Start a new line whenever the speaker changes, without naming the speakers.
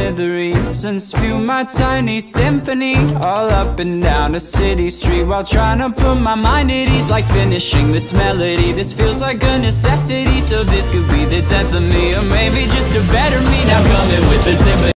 smithereens and spew my tiny symphony all up and down a city street, while trying to put my mind at ease. Like finishing this melody, this feels like a necessity. So this could be the death of me, or maybe just a better me. Now coming with the tip of